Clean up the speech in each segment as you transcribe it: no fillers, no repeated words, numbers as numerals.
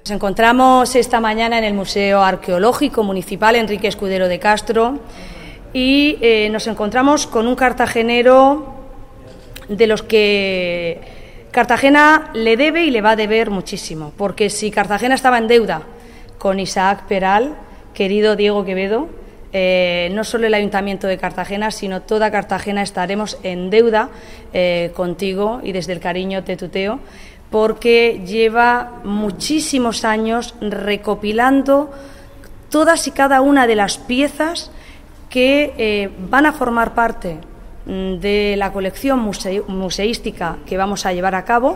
Nos encontramos esta mañana en el Museo Arqueológico Municipal Enrique Escudero de Castro y nos encontramos con un cartagenero de los que Cartagena le debe y le va a deber muchísimo, porque si Cartagena estaba en deuda con Isaac Peral, querido Diego Quevedo, no solo el Ayuntamiento de Cartagena, sino toda Cartagena estaremos en deuda contigo, y desde el cariño te tuteo, porque lleva muchísimos años recopilando todas y cada una de las piezas que van a formar parte de la colección museística que vamos a llevar a cabo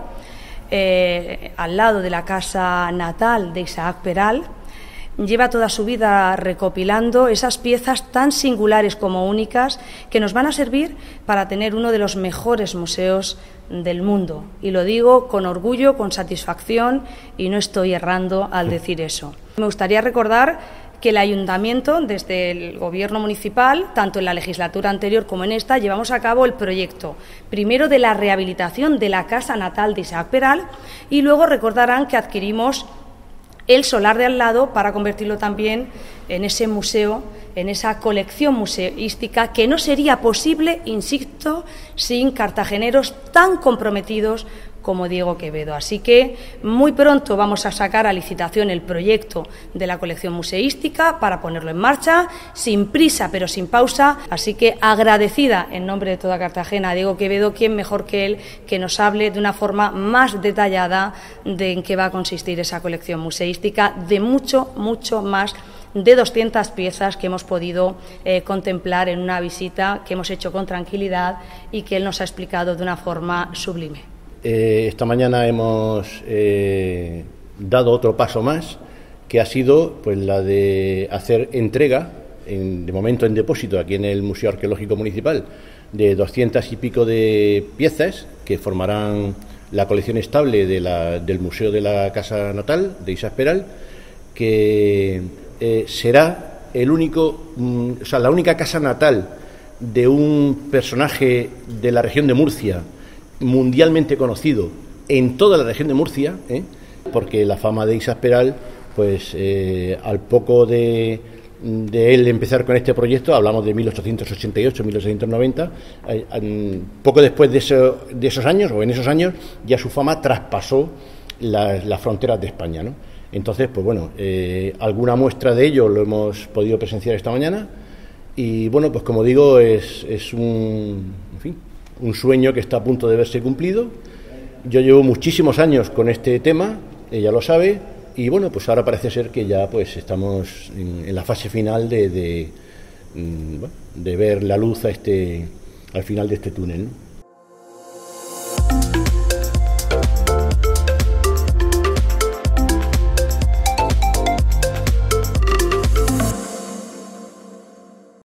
al lado de la casa natal de Isaac Peral. Lleva toda su vida recopilando esas piezas tan singulares como únicas que nos van a servir para tener uno de los mejores museos del mundo. Y lo digo con orgullo, con satisfacción, y no estoy errando al decir eso. Me gustaría recordar que el Ayuntamiento, desde el Gobierno municipal, tanto en la legislatura anterior como en esta, llevamos a cabo el proyecto, primero de la rehabilitación de la casa natal de Isaac Peral, y luego recordarán que adquirimos el solar de al lado para convertirlo también en ese museo, en esa colección museística que no sería posible, insisto, sin cartageneros tan comprometidos como Diego Quevedo. Así que muy pronto vamos a sacar a licitación el proyecto de la colección museística para ponerlo en marcha, sin prisa pero sin pausa. Así que agradecida en nombre de toda Cartagena a Diego Quevedo, quién mejor que él que nos hable de una forma más detallada de en qué va a consistir esa colección museística, de mucho más de 200 piezas que hemos podido contemplar en una visita que hemos hecho con tranquilidad y que él nos ha explicado de una forma sublime. Esta mañana hemos dado otro paso más, que ha sido pues la de hacer entrega, de momento en depósito aquí en el Museo Arqueológico Municipal, de 200 y pico de piezas que formarán la colección estable del Museo de la Casa Natal de Isaac Peral, que será la única casa natal de un personaje de la región de Murcia, mundialmente conocido en toda la región de Murcia, porque la fama de Isaac Peral, pues al poco de él empezar con este proyecto, hablamos de 1888, 1890, poco después de esos años, o en esos años, ya su fama traspasó las fronteras de España, ¿no? Entonces, pues bueno, alguna muestra de ello lo hemos podido presenciar esta mañana, y bueno, pues como digo, es un sueño que está a punto de verse cumplido. Yo llevo muchísimos años con este tema, ella lo sabe, y bueno, pues ahora parece ser que ya pues estamos en la fase final de ver la luz al final de este túnel, ¿no?